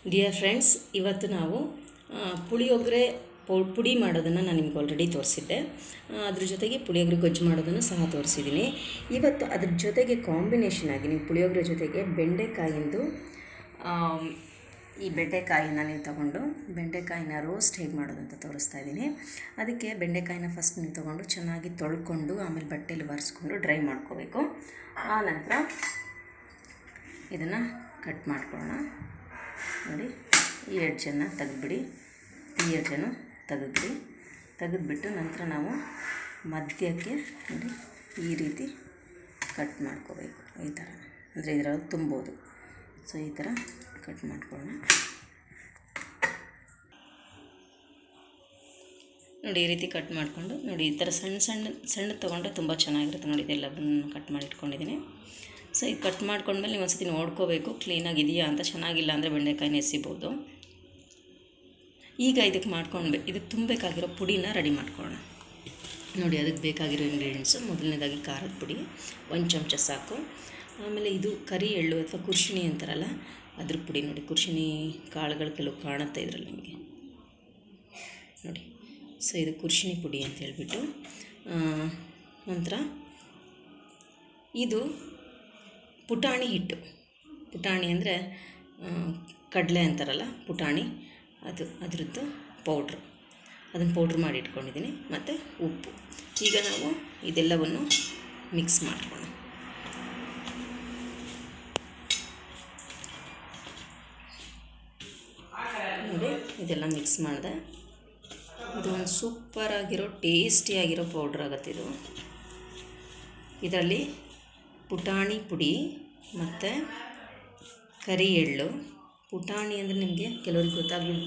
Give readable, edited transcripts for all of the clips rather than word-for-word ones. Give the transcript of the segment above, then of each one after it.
Dear friends, ಇವತ್ತು ನಾವು ಪುಳಿಯೋಗರೆ ಪುಡಿ ಮಾಡೋದನ್ನು ನಾನು ನಿಮ್ಗೆ ಆಲ್ರೆಡಿ ತೋರಿಸಿದ್ದೆ. ಅದ್ರ ಜೊತೆಗೆ ಪುಳಿಯೋಗರೆ ಗೊಜ್ಜು ಮಾಡೋದನ್ನು ಸಹ ತೋರಿಸಿದ್ದೀನಿ. ಇವತ್ತು ಅದ್ರ ಜೊತೆಗೆ ಕಾಂಬಿನೇಷನ್ ಆಗಿ ನೀವು ಪುಳಿಯೋಗರೆ ಜೊತೆಗೆ ಬೆಂಡೆಕಾಯಿಂದು ಈ ಬೆಂಡೆಕಾಯಿನ ನೀವು ತಗೊಂಡು ಬೆಂಡೆಕಾಯಿನ ರೋಸ್ಟ್ ಹೇಗೆ ಮಾಡೋದು ಅಂತ ತೋರಿಸ್ತಾ ಇದ್ದೀನಿ. ಅದಕ್ಕೆ ಬೆಂಡೆಕಾಯಿನ ಫಸ್ಟ್ ನೀವು ತೊಗೊಂಡು ಚೆನ್ನಾಗಿ ತೊಳ್ಕೊಂಡು ಆಮೇಲೆ ಬಟ್ಟೆಲಿ ಒರೆಸ್ಕೊಂಡು ಡ್ರೈ ಮಾಡ್ಕೋಬೇಕು. ಆ ನಂತರ ಇದನ್ನು ಕಟ್ ಮಾಡ್ಕೊಳ್ಳೋಣ. ನೋಡಿ, ಈ ಎಡ್ಜನ್ನು ತೆಗೆದ್ಬಿಡಿ, ಈ ಎಡ್ಜನ್ನು ತೆಗೆದ್ಬಿಟ್ಟು ನಂತರ ನಾವು ಮಧ್ಯಕ್ಕೆ ನೋಡಿ ಈ ರೀತಿ ಕಟ್ ಮಾಡ್ಕೋಬೇಕು. ಈ ಥರ ಅಂದರೆ ಇದರಲ್ಲಿ ತುಂಬೋದು. ಸೊ ಈ ಥರ ಕಟ್ ಮಾಡ್ಕೊಳ್ಳೋಣ. ನೋಡಿ, ಈ ರೀತಿ ಕಟ್ ಮಾಡಿಕೊಂಡು ನೋಡಿ, ಈ ಥರ ಸಣ್ಣ ತೊಗೊಂಡ್ರೆ ತುಂಬ ಚೆನ್ನಾಗಿರುತ್ತೆ. ನೋಡಿ, ಇದೆಲ್ಲವನ್ನು ಕಟ್ ಮಾಡಿ ಇಟ್ಕೊಂಡಿದ್ದೀನಿ. ಸೊ ಇದು ಕಟ್ ಮಾಡ್ಕೊಂಡ್ಮೇಲೆ ನೀವು ಒಂದ್ಸತಿ ನೋಡ್ಕೋಬೇಕು ಕ್ಲೀನಾಗಿದೆಯಾ ಅಂತ. ಚೆನ್ನಾಗಿಲ್ಲ ಅಂದರೆ ಬೆಂಡೆಕಾಯಿನ ಎಸಿಬೋದು. ಈಗ ಇದಕ್ಕೆ ತುಂಬಬೇಕಾಗಿರೋ ಪುಡಿನ ರೆಡಿ ಮಾಡ್ಕೊಳ್ಳೋಣ. ನೋಡಿ, ಅದಕ್ಕೆ ಬೇಕಾಗಿರೋ ಇಂಗ್ರೀಡಿಯೆಂಟ್ಸು ಮೊದಲನೇದಾಗಿ ಖಾರದ ಪುಡಿ 1 ಚಮಚ ಸಾಕು. ಆಮೇಲೆ ಇದು ಕರಿ ಎಳ್ಳು ಅಥವಾ ಕುರ್ಷಿಣಿ ಅಂತಾರಲ್ಲ ಅದ್ರ ಪುಡಿ. ನೋಡಿ, ಕುರ್ಷಿಣಿ ಕಾಳುಗಳು ಕೆಲವು ಕಾಣುತ್ತೆ ಇದರಲ್ಲಿ ನಿಮಗೆ ನೋಡಿ. ಸೊ ಇದು ಕುರ್ಷಿಣಿ ಪುಡಿ ಅಂತ ಹೇಳ್ಬಿಟ್ಟು, ನಂತರ ಇದು ಪುಟಾಣಿ ಹಿಟ್ಟು. ಪುಟಾಣಿ ಅಂದರೆ ಕಡಲೆ ಅಂತಾರಲ್ಲ, ಪುಟಾಣಿ, ಅದರದ್ದು ಪೌಡ್ರು. ಅದನ್ನು ಪೌಡ್ರ್ ಮಾಡಿ ಇಟ್ಕೊಂಡಿದ್ದೀನಿ. ಮತ್ತು ಉಪ್ಪು. ಈಗ ನಾವು ಇದೆಲ್ಲವನ್ನು ಮಿಕ್ಸ್ ಮಾಡ್ಕೊಳ್ಳೋಣ. ನೋಡಿ, ಇದೆಲ್ಲ ಮಿಕ್ಸ್ ಮಾಡಿದೆ. ಇದು ಒಂದು ಸೂಪರಾಗಿರೋ ಟೇಸ್ಟಿಯಾಗಿರೋ ಪೌಡ್ರ್ ಆಗುತ್ತೆ ಇದು. ಇದರಲ್ಲಿ ಪುಟಾಣಿ ಪುಡಿ ಮತ್ತು ಕರಿ ಎಳ್ಳು. ಪುಟಾಣಿ ಅಂದರೆ ನಿಮಗೆ ಕೆಲವರಿಗೆ ಗೊತ್ತಾಗಲಿಲ್ಲ,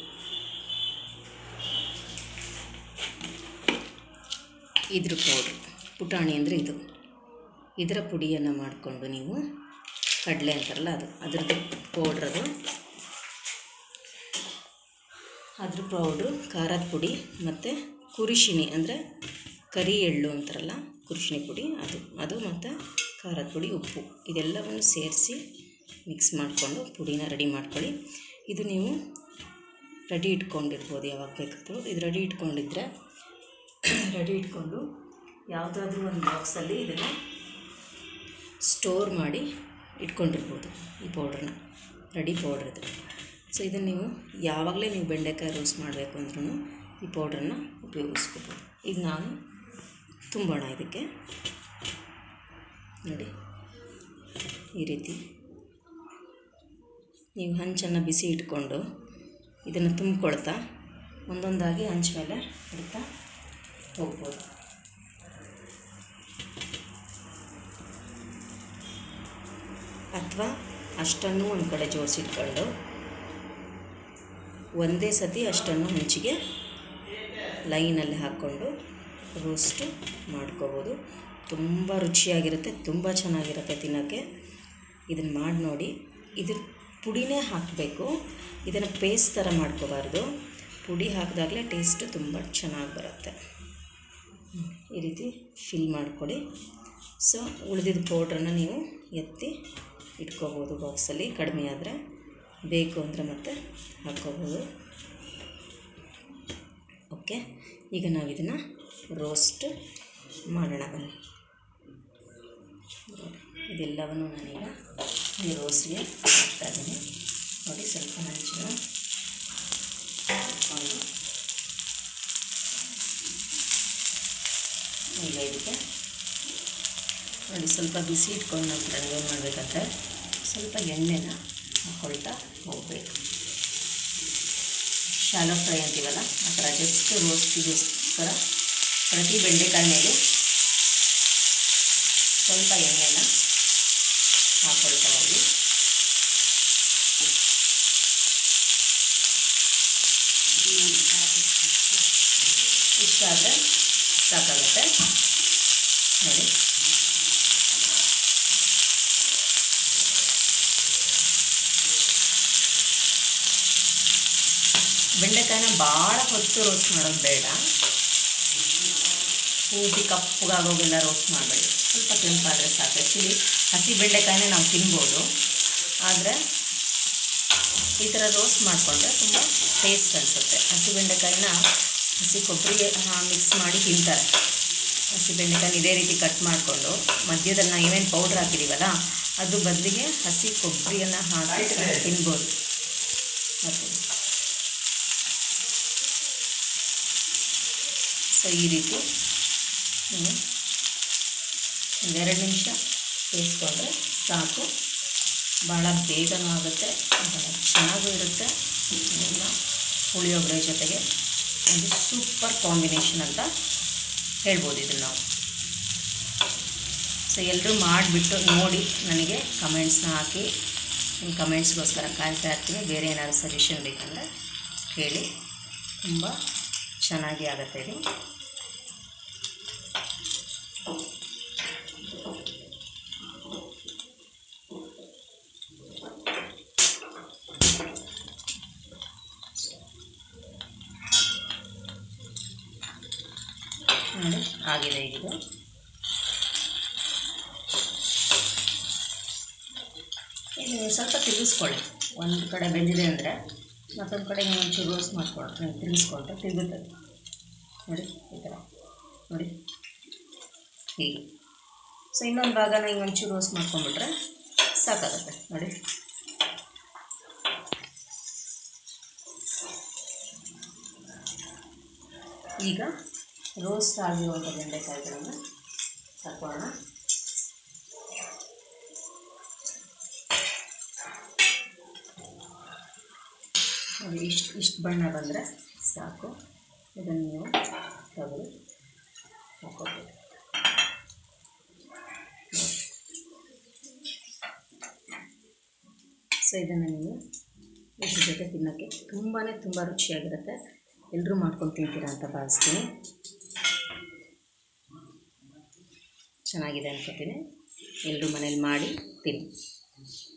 ಇದ್ರ ಪೌಡ್ರು. ಪುಟಾಣಿ ಅಂದರೆ ಇದರ ಪುಡಿಯನ್ನು ಮಾಡಿಕೊಂಡು ನೀವು ಕಡಲೆ ಅಂತಾರಲ್ಲ ಅದ್ರದ್ದು ಪೌಡ್ರದು, ಅದ್ರ ಪೌಡ್ರು, ಖಾರದ ಪುಡಿ ಮತ್ತು ಕುರಿಶಿಣಿ ಅಂದರೆ ಕರಿ ಎಳ್ಳು ಅಂತಾರಲ್ಲ, ಕುರಿಶಿಣಿ ಪುಡಿ ಅದು ಮತ್ತು ಖಾರದ ಪುಡಿ, ಉಪ್ಪು, ಇದೆಲ್ಲವನ್ನು ಸೇರಿಸಿ ಮಿಕ್ಸ್ ಮಾಡಿಕೊಂಡು ಪುಡಿನ ರೆಡಿ ಮಾಡ್ಕೊಳ್ಳಿ. ಇದು ನೀವು ರೆಡಿ ಇಟ್ಕೊಂಡಿರ್ಬೋದು ಯಾವಾಗ ಬೇಕಾದರೂ. ಇದು ರೆಡಿ ಇಟ್ಕೊಂಡು ಯಾವುದಾದ್ರೂ ಒಂದು ಬಾಕ್ಸಲ್ಲಿ ಇದನ್ನು ಸ್ಟೋರ್ ಮಾಡಿ ಇಟ್ಕೊಂಡಿರ್ಬೋದು. ಈ ಪೌಡ್ರನ್ನ, ರೆಡಿ ಪೌಡ್ರ್ ಇದು. ಸೊ ಇದನ್ನು ನೀವು ಯಾವಾಗಲೇ ನೀವು ಬೆಂಡೆಕಾಯಿ ರೋಸ್ಟ್ ಮಾಡಬೇಕು ಅಂದ್ರೂ ಈ ಪೌಡ್ರನ್ನು ಉಪಯೋಗಿಸ್ಕೋಬೋದು. ಈಗ ನಾನು ತುಂಬೋಣ. ಇದಕ್ಕೆ ನೋಡಿ, ಈ ರೀತಿ ನೀವು ಹಂಚನ್ನು ಬಿಸಿ ಇಟ್ಕೊಂಡು ಇದನ್ನು ತುಂಬಿಕೊಳ್ತಾ ಒಂದೊಂದಾಗಿ ಹಂಚ ಮೇಲೆ ಇಡ್ತಾ ಹೋಗ್ಬೋದು. ಅಥವಾ ಅಷ್ಟನ್ನು ಒಂದು ಕಡೆ ಜೋಡಿಸಿಟ್ಕೊಂಡು ಒಂದೇ ಸತಿ ಅಷ್ಟನ್ನು ಹಂಚಿಗೆ ಲೈನಲ್ಲಿ ಹಾಕ್ಕೊಂಡು ರೋಸ್ಟು ಮಾಡ್ಕೋಬೋದು. ತುಂಬ ರುಚಿಯಾಗಿರುತ್ತೆ, ತುಂಬ ಚೆನ್ನಾಗಿರುತ್ತೆ ತಿನ್ನೋಕ್ಕೆ. ಇದನ್ನು ಮಾಡಿ ನೋಡಿ. ಇದ್ರ ಪುಡಿನೇ ಹಾಕಬೇಕು, ಇದನ್ನು ಪೇಸ್ಟ್ ಥರ ಮಾಡ್ಕೋಬಾರ್ದು. ಪುಡಿ ಹಾಕಿದಾಗಲೇ ಟೇಸ್ಟು ತುಂಬ ಚೆನ್ನಾಗಿ ಬರುತ್ತೆ. ಈ ರೀತಿ ಫಿಲ್ ಮಾಡ್ಕೊಳ್ಳಿ. ಸೊ ಉಳಿದಿದ್ದ ಪೌಡ್ರನ್ನು ನೀವು ಎತ್ತಿ ಇಟ್ಕೋಬೋದು ಬಾಕ್ಸಲ್ಲಿ. ಕಡಿಮೆ ಆದರೆ ಬೇಕು ಅಂದರೆ ಮತ್ತೆ ಹಾಕ್ಕೋಬೋದು. ಓಕೆ, ಈಗ ನಾವು ಇದನ್ನು ರೋಸ್ಟ್ ಮಾಡೋಣ ಬನ್ನಿ. ಇದೆಲ್ಲವನ್ನು ನಾನೀಗ ಈ ರೋಸ್ಟ್ಗೆ ಹಾಕ್ತಾ ಇದ್ದೀನಿ. ನೋಡಿ, ಸ್ವಲ್ಪ ಹಂಚನ್ನು ಹಾಕ್ಕೊಂಡು ಈಗ ಇದಕ್ಕೆ ನೋಡಿ ಸ್ವಲ್ಪ ಬಿಸಿ ಇಟ್ಕೊಂಡು ನಂತರ ಏನು ಮಾಡಬೇಕಂದ್ರೆ ಸ್ವಲ್ಪ ಎಣ್ಣೆನ ಹಾಕ್ಕೊಳ್ತಾ ಹೋಗಬೇಕು. ಶಾಲೋ ಫ್ರೈ ಅಂತೀವಲ್ಲ ಆ ಥರ ಜಸ್ಟ್ ರೋಸ್ಟಿಗೋಸ್ಕರ ಪ್ರತಿ ಬೆಂಡೆಕಾಯಿ ಮೇಲೆ ಸ್ವಲ್ಪ ಎಣ್ಣೆನ ಹಾಕ್ಕೊಳ್ತಾ ಹೋಗಿ. ಇಷ್ಟಾದರೆ ಸಾಕಾಗುತ್ತೆ. ನೋಡಿ, ಬೆಂಡೆಕಾಯಿನ ಭಾಳ ಹೊತ್ತು ರೋಸ್ಟ್ ಮಾಡೋದು ಬೇಡ. ಪೂರ್ತಿ ಕಪ್ಪಗಾಗೋಗೆಲ್ಲ ರೋಸ್ಟ್ ಮಾಡಬೇಡಿ, ಸ್ವಲ್ಪ ಕೆಂಪಾದರೆ ಸಾಕು. ಆ್ಯಕ್ಚುಲಿ ಹಸಿ ಬೆಂಡೆಕಾಯಿನೇ ನಾವು ತಿನ್ಬೋದು, ಆದರೆ ಈ ಥರ ರೋಸ್ಟ್ ಮಾಡಿಕೊಂಡ್ರೆ ತುಂಬ ಟೇಸ್ಟ್ ಅನಿಸುತ್ತೆ. ಹಸಿಬೆಂಡೆಕಾಯಿನ ಹಸಿ ಕೊಬ್ಬರಿ ಮಿಕ್ಸ್ ಮಾಡಿ ತಿಂತಾರೆ. ಹಸಿಬೆಂಡೆಕಾಯಿ ಇದೇ ರೀತಿ ಕಟ್ ಮಾಡಿಕೊಂಡು ಮಧ್ಯದಲ್ಲಿ ನಾವು ಏನೇನು ಪೌಡ್ರ್ ಹಾಕಿದ್ದೀವಲ್ಲ ಅದು ಬದಲಿಗೆ ಹಸಿ ಕೊಬ್ಬರಿಯನ್ನು ಹಾಕಿ ತಿನ್ಬೋದು. ಮತ್ತು ಸೊ ಈ ರೀತಿ ಒಂದೆರಡು ನಿಮಿಷ ಬೇಯಿಸ್ಕೊಂಡ್ರೆ ಸಾಕು. ಭಾಳ ಬೇಗನೂ ಆಗುತ್ತೆ, ಭಾಳ ಚೆನ್ನಾಗೂ ಇರುತ್ತೆ. ಪುಳಿಯೋಗರೆ ಜೊತೆಗೆ ಒಂದು ಸೂಪರ್ ಕಾಂಬಿನೇಷನ್ ಅಂತ ಹೇಳ್ಬೋದು ಇದನ್ನು ನಾವು. ಸೊ ಎಲ್ಲರೂ ಮಾಡಿಬಿಟ್ಟು ನೋಡಿ ನನಗೆ ಕಮೆಂಟ್ಸ್ನ ಹಾಕಿ. ನಿಮ್ಮ ಕಮೆಂಟ್ಸ್ಗೋಸ್ಕರ ಕಾಯ್ತಾ ಇರ್ತೀನಿ. ಬೇರೆ ಏನಾದ್ರು ಸಜೆಷನ್ ಬೇಕಂದರೆ ಹೇಳಿ. ತುಂಬ ಚೆನ್ನಾಗಿ ಆಗುತ್ತೆ ಇದು. ನೋಡಿ ಆಗಿದೆ ಇದು. ಇದು ಸ್ವಲ್ಪ ತಿರುಗಿಸ್ಕೊಳ್ಳಿ. ಒಂದು ಕಡೆ ಬೆಂದಿದೆ ಅಂದರೆ ಮತ್ತೊಂದು ಕಡೆ ಒಂಚೂರು ರೋಸ್ಟ್ ಮಾಡ್ಕೊಂಡು ತಿರುಗಿಸ್ಕೊಂಡ್ರೆ ತಿರುಗುತ್ತದೆ. ನೋಡಿ ಈ ಥರ ನೋಡಿ ಹೀಗೆ. ಸೊ ಇನ್ನೊಂದು ಭಾಗನ ಹಿಂಗೆ ಒಂಚೂರು ರೋಸ್ಟ್ ಮಾಡ್ಕೊಂಡ್ಬಿಟ್ರೆ ಸಾಕಾಗುತ್ತೆ ನೋಡಿ. ಈಗ ರೋಸ್ಟ್ ಆಗಿರುವಂಥ ಬೆಂಡೆಕಾಯಿಗಳನ್ನು ತಗೊಳ್ಳೋಣ. ನೋಡಿ ಇಷ್ಟು ಬಣ್ಣ ಬಂದರೆ ಸಾಕು. ಇದನ್ನು ನೀವು ತೆಗೆದು ಹಾಕೋಬೇಕು. ಸೊ ಇದನ್ನು ನೀವು ಇದ್ರ ಜೊತೆ ತಿನ್ನೋಕ್ಕೆ ತುಂಬ ರುಚಿಯಾಗಿರುತ್ತೆ. ಎಲ್ಲರೂ ಮಾಡ್ಕೊಂಡು ತಿಂತೀರಾ ಅಂತ ಭಾವಿಸ್ತೀನಿ. ಚೆನ್ನಾಗಿದೆ ಅನ್ಕೋತೀನಿ. ಎಲ್ಲರೂ ಮನೇಲಿ ಮಾಡಿ ತಿನ್ನಿ.